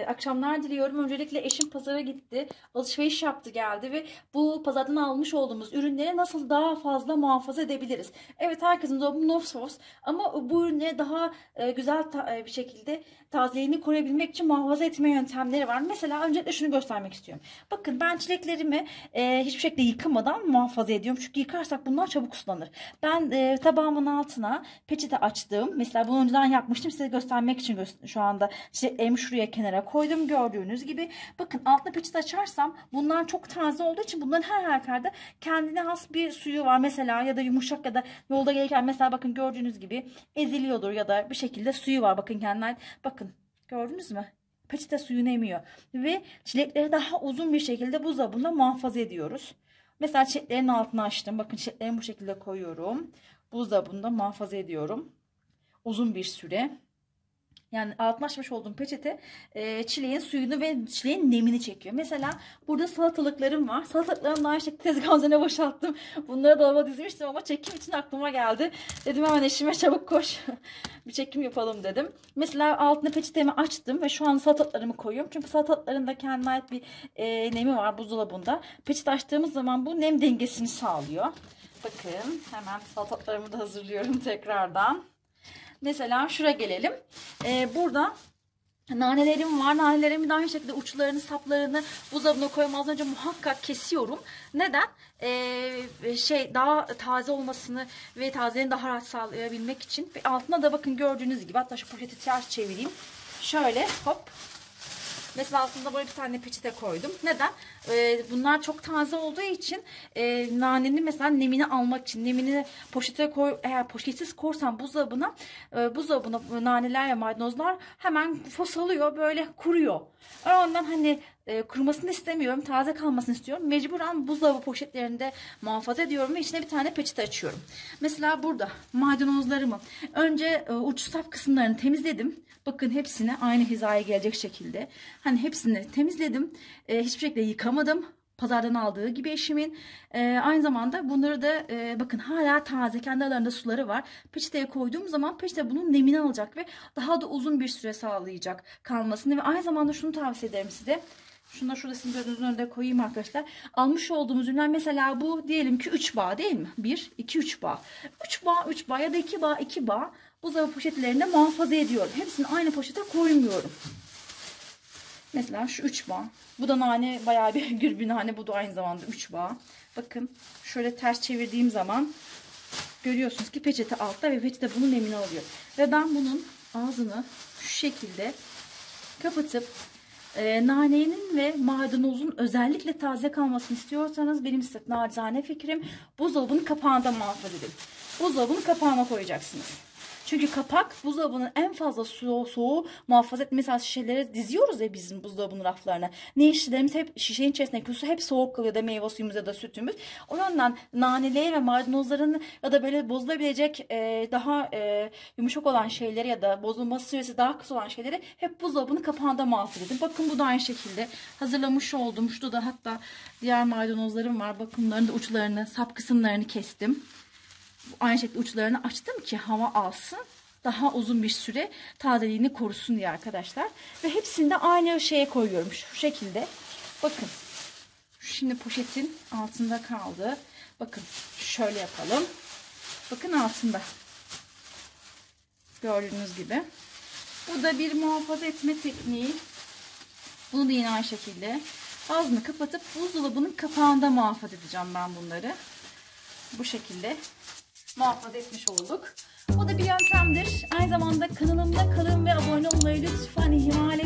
akşamlar diliyorum. Öncelikle eşim pazara gitti. Alışveriş yaptı geldi ve bu pazardan almış olduğumuz ürünleri nasıl daha fazla muhafaza edebiliriz? Evet, herkesin dolabı no source ama bu ürünleri daha güzel bir şekilde tazeliğini koruyabilmek için muhafaza etme yöntemleri var. Mesela öncelikle şunu göstermek istiyorum. Bakın, ben çileklerimi hiçbir şekilde yıkamadan muhafaza ediyorum. Çünkü yıkarsak bunlar çabuk sulanır. Ben tabağımın altına peçete açtım. Mesela bunu önceden yapmıştım. Size göstermek için şu anda çileklerimi şuraya kenara koydum. Gördüğünüz gibi. Bakın, altına peçete açarsam bunlar çok taze olduğu için bunların her halükarda kendine has bir suyu var. Mesela ya da yumuşak ya da yolda gelirken mesela bakın gördüğünüz gibi eziliyordur ya da bir şekilde suyu var. Bakın kendine. Bakın, gördünüz mü? Peçete suyunu emiyor. Ve çilekleri daha uzun bir şekilde buzdolabında muhafaza ediyoruz. Mesela çileklerin altını açtım. Bakın, çileklerimi bu şekilde koyuyorum. Buzdolabında muhafaza ediyorum. Uzun bir süre. Yani altına açmış olduğum peçete çileğin suyunu ve çileğin nemini çekiyor. Mesela burada salatalıklarım var. Salatalıklarımı da aynı şekilde tezgahın üzerine boşalttım. Bunları dolaba dizmiştim ama çekim için aklıma geldi. Dedim hemen eşime çabuk koş bir çekim yapalım dedim. Mesela altına peçetemi açtım ve şu an salatalıklarımı koyuyorum. Çünkü salatalıkların da kendine ait bir nemi var buzdolabında. Peçete açtığımız zaman bu nem dengesini sağlıyor. Bakın, hemen salatalıklarımı da hazırlıyorum tekrardan. Mesela şuraya gelelim. Burada nanelerim var. Nanelerimi de aynı şekilde uçlarını, saplarını buzdolabına koymazdan önce muhakkak kesiyorum. Neden? Daha taze olmasını ve tazeliğini daha rahat sağlayabilmek için. Ve altına da bakın gördüğünüz gibi, hatta şu poşeti ters çevireyim. Şöyle hop. Mesela altında böyle bir tane peçete koydum. Neden? Bunlar çok taze olduğu için nanenin mesela nemini almak için, nemini poşete koy, eğer poşetsiz korsam buzdolabına naneler ve maydanozlar hemen fosalıyor, böyle kuruyor. Ondan hani kurumasını istemiyorum, taze kalmasını istiyorum. Mecburen buzdolabı poşetlerinde muhafaza ediyorum ve içine bir tane peçete açıyorum. Mesela burada maydanozlarımı önce uç sap kısımlarını temizledim. Bakın, hepsini aynı hizaya gelecek şekilde. Hani hepsini temizledim. Hiçbir şekilde yıkamadım. Pazardan aldığı gibi eşimin. Aynı zamanda bunları da bakın hala taze. Kendi aralarında suları var. Peçeteye koyduğum zaman peçete bunun nemini alacak ve daha da uzun bir süre sağlayacak kalmasını. Ve aynı zamanda şunu tavsiye ederim size. Şunu da şurada sizin gözünüzün önünde koyayım arkadaşlar. Almış olduğumuz ürünler, mesela bu diyelim ki 3 bağ değil mi? 1, 2, 3 bağ. 3 bağ ya da 2 bağ, 2 bağ. Buzdolabı poşetlerinde muhafaza ediyorum. Hepsini aynı poşete koymuyorum. Mesela şu 3 bağ. Bu da nane, bayağı bir gür bir nane. Bu da aynı zamanda 3 bağ. Bakın, şöyle ters çevirdiğim zaman görüyorsunuz ki peçete altta ve peçete bunun nemini alıyor. Ve ben bunun ağzını şu şekilde kapatıp nanenin ve maydanozun özellikle taze kalmasını istiyorsanız, benim size nacizane fikrim, buzdolabının kapağında muhafaza edin. Buzdolabının kapağına koyacaksınız. Çünkü kapak buzdolabının en fazla soğuğu muhafaza etmesi. Mesela şişeleri diziyoruz ya bizim buzdolabının raflarına. Ne şişelerimiz hep şişenin içerisindeki su hep soğuk kalıyor da, meyve suyumuz ya da sütümüz. O yüzden naneleri ve maydanozların ya da böyle bozulabilecek daha yumuşak olan şeyleri ya da bozulması süresi daha kısa olan şeyleri hep buzdolabının kapağında muhafaza edin. Bakın, bu da aynı şekilde hazırlamış oldum. Şurada da hatta diğer maydanozlarım var. Bakın, bunların da uçlarını, sap kısımlarını kestim. Aynı şekilde uçlarını açtım ki hava alsın. Daha uzun bir süre tazeliğini korusun diye arkadaşlar. Ve hepsini de aynı şeye koyuyorum. Şu şekilde. Bakın. Şimdi poşetin altında kaldı. Bakın, şöyle yapalım. Bakın, altında. Gördüğünüz gibi. Bu da bir muhafaza etme tekniği. Bunu da yine aynı şekilde ağzını kapatıp buzdolabının kapağında muhafaza edeceğim ben bunları. Bu şekilde muhafaza etmiş olduk. O da bir yöntemdir. Aynı zamanda kanalımda kalın ve abone olmayı lütfen ihmal